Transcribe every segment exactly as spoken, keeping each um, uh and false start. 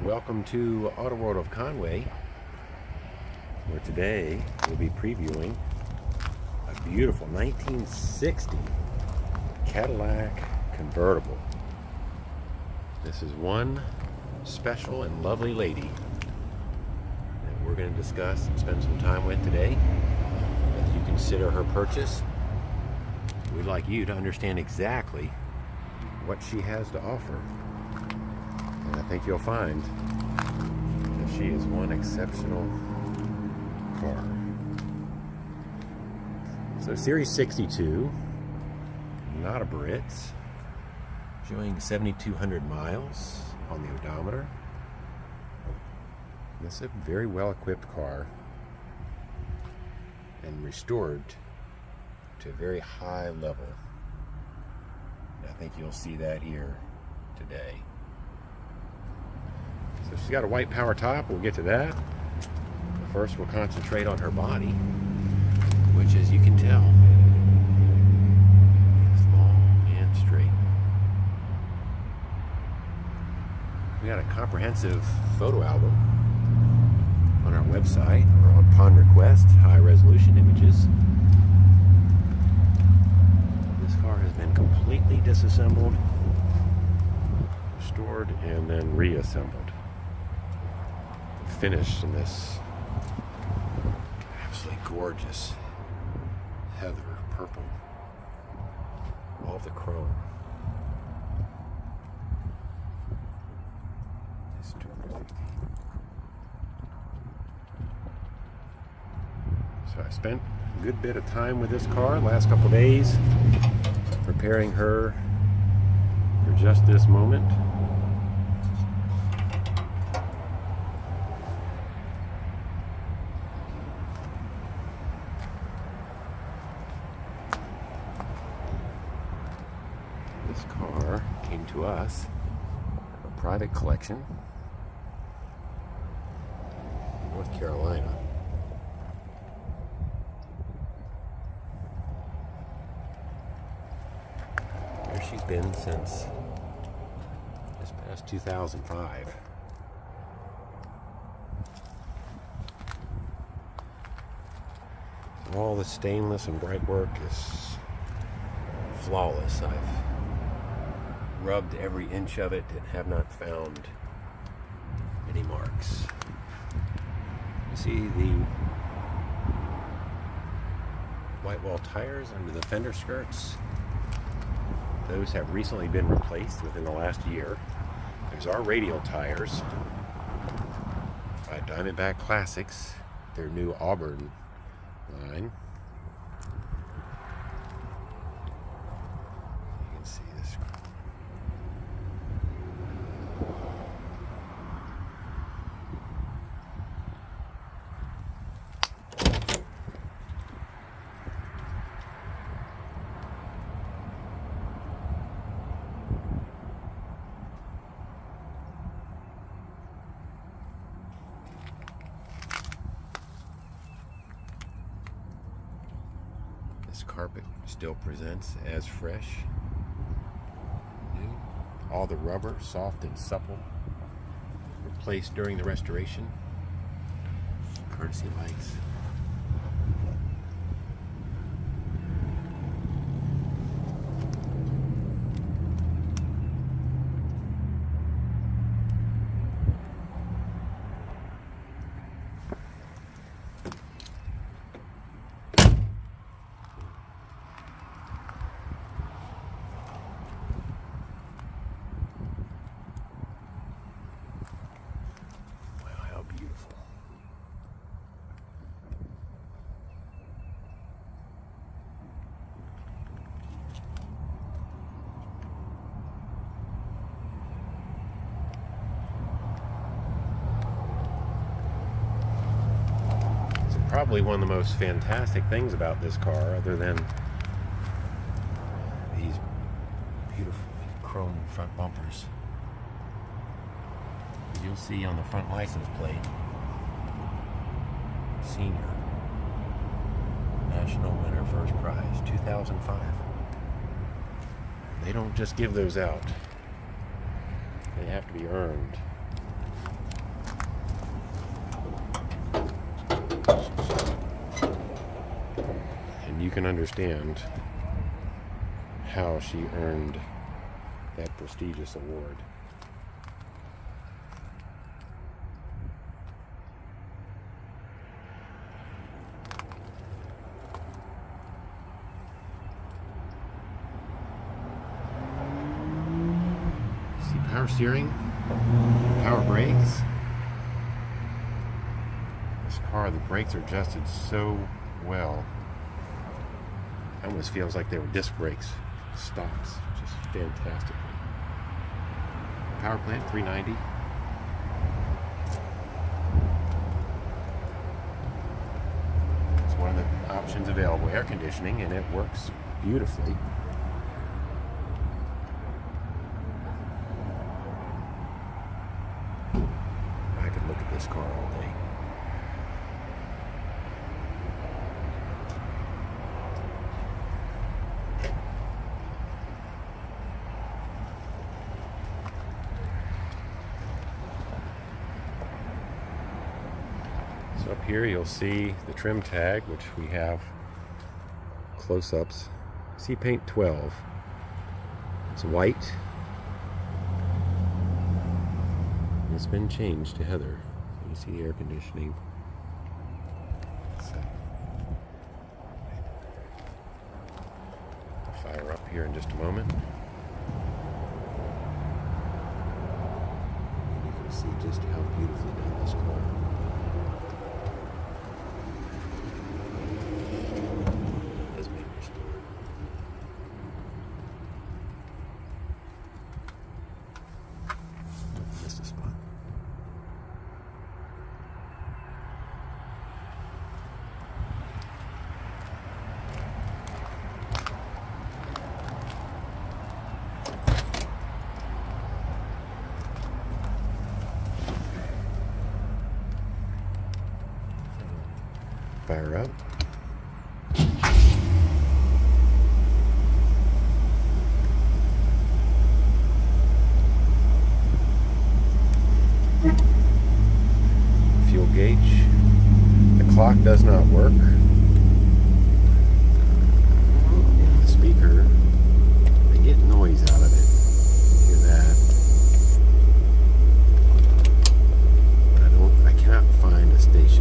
welcome to Autoworld of Conway, where today we'll be previewing a beautiful nineteen sixty Cadillac Convertible. This is one special and lovely lady that we're going to discuss and spend some time with today. As you consider her purchase, we'd like you to understand exactly what she has to offer. And I think you'll find that she is one exceptional car. So Series sixty-two, not a Brit, showing seventy-two hundred miles on the odometer. This is a very well equipped car and restored to a very high level. I think you'll see that here today. So she's got a white power top. We'll get to that. But first, we'll concentrate on her body, which, as you can tell, is long and straight. We got a comprehensive photo album on our website, or upon request, high-resolution images. This car has been completely disassembled, restored, and then reassembled. Finished in this absolutely gorgeous heather purple. All of the chrome. So I spent a good bit of time with this car the last couple of days, preparing her for just this moment. This car came to us, a private collection in North Carolina. There she's been since this past two thousand five. All the stainless and bright work is flawless. I've rubbed every inch of it and have not found any marks. You see the whitewall tires under the fender skirts. Those have recently been replaced within the last year. There's our radial tires by Diamondback Classics, their new Auburn line. You can see this. This carpet still presents as fresh, new. All the rubber, soft and supple, replaced during the restoration. Courtesy lights. Probably one of the most fantastic things about this car, other than these beautiful chrome front bumpers. You'll see on the front license plate, Senior National Winner First Prize two thousand five. They don't just give those out. They have to be earned. And you can understand how she earned that prestigious award. See, power steering, power brakes. This car, the brakes are adjusted so well. It almost feels like they were disc brakes. Stops just fantastically. Power plant three ninety. It's one of the options available. Air conditioning, and it works beautifully. I could look at this car all day. So up here you'll see the trim tag, which we have close-ups. See paint twelve. It's white. It's been changed to heather. You see the air conditioning. So, I'll fire up here in just a moment. And you can see just how beautifully done this car. Has been restored. Missed a spot. Fire up. Fuel gauge. The clock does not work. And the speaker, I get noise out of it. Hear that? But I don't, I cannot find a station.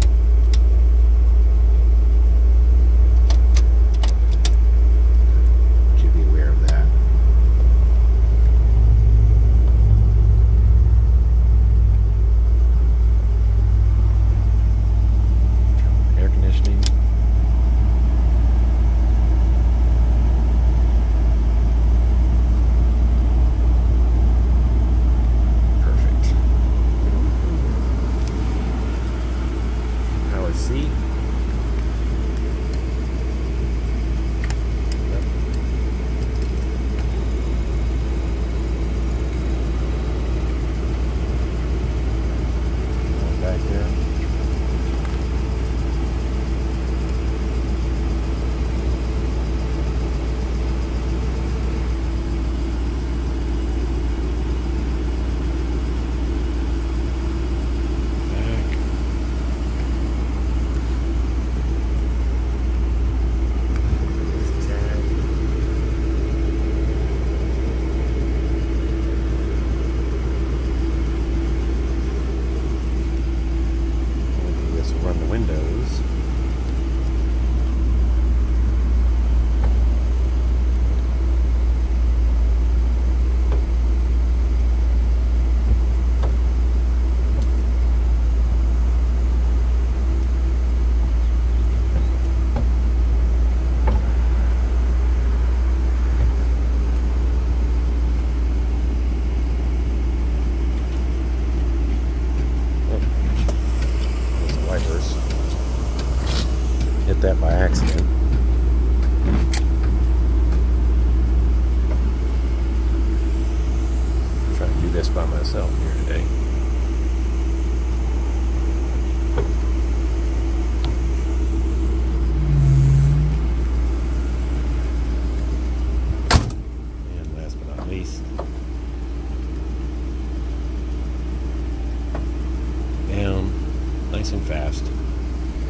See? Back there. Run the windows. Hit that by accident. I'm trying to do this by myself here today. And last but not least, down nice and fast.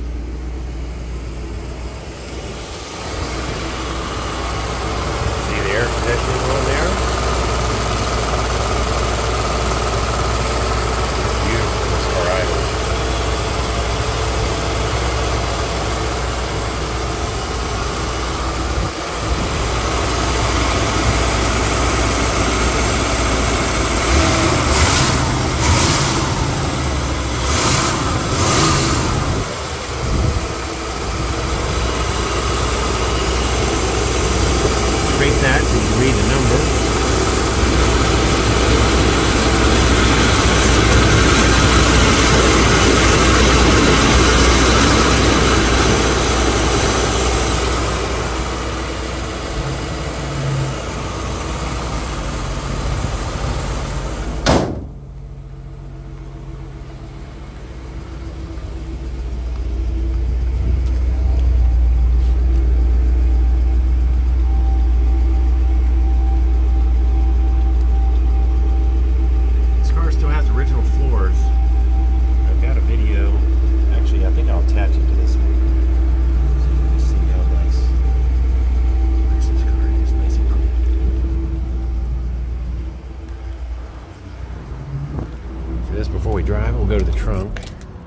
drive it, we'll go to the trunk.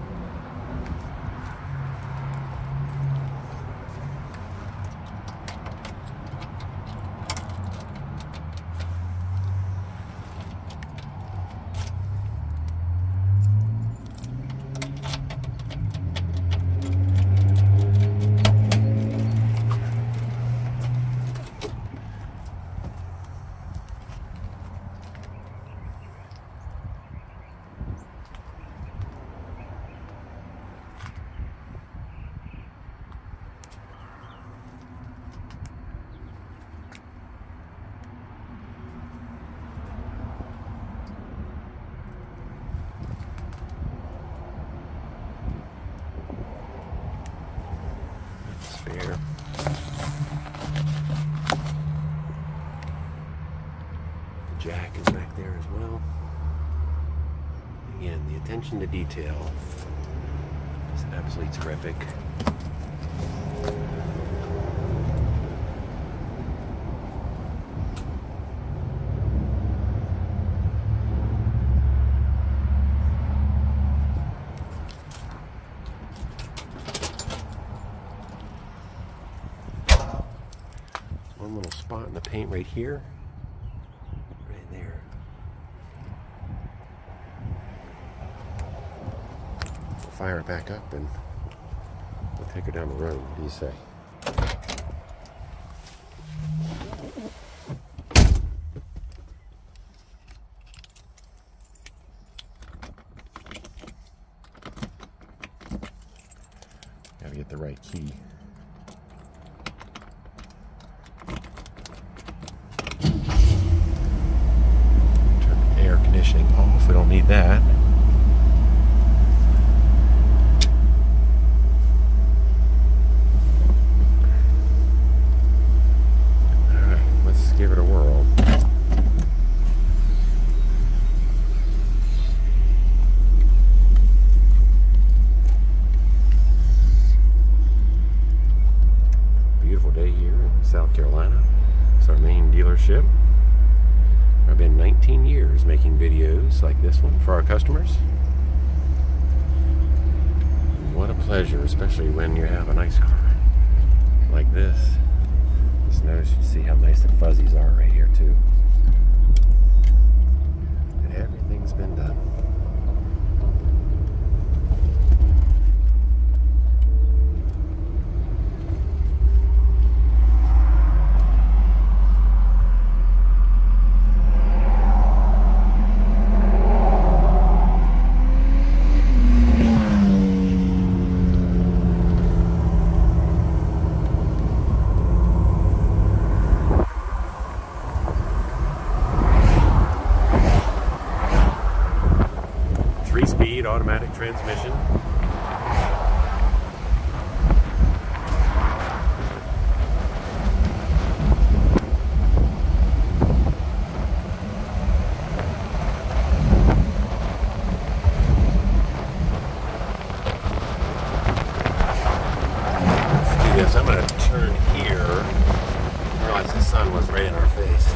Spare. The jack is back there as well. Again, the attention to detail is absolutely terrific. One little spot in the paint right here, right there. We'll fire it back up and we'll take her down the road. What do you say? Gotta get the right key. Conditioning off, we don't need that. Alright, let's give it a whirl. Beautiful day here in South Carolina. It's our main dealership. I've been nineteen years making videos like this one for our customers. And what a pleasure, especially when you have a nice car like this. Just notice, you see how nice the fuzzies are right here too. And everything's been done. Three-speed automatic transmission. Let's do this. I'm going to turn here. I realized the sun was right in our face.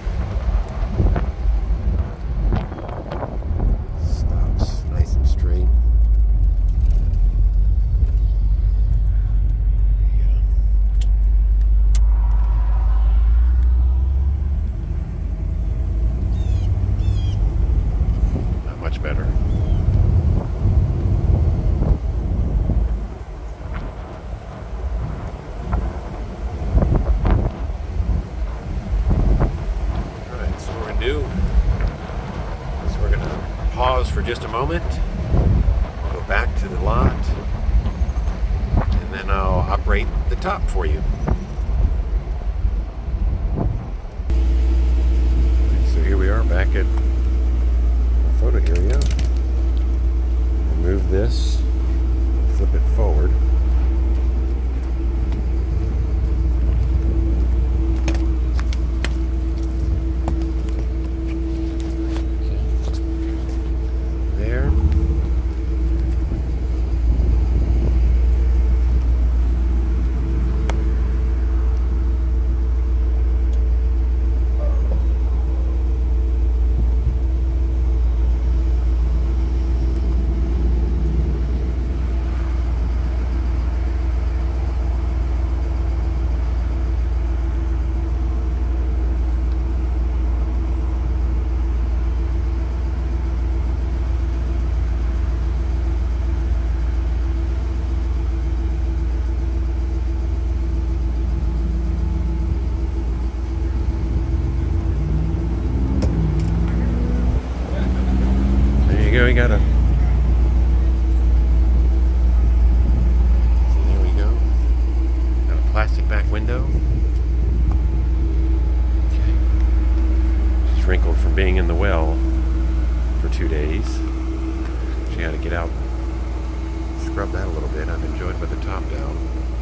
Better. Alright, so what we're going to do is we're going to pause for just a moment, go back to the lot, and then I'll operate the top for you. Right, so here we are back at photo area. Remove this, flip it forward. There. got a... So there we go. Got a plastic back window. Okay. She's wrinkled from being in the well for two days. She had to get out, scrub that a little bit. I've enjoyed with the top down.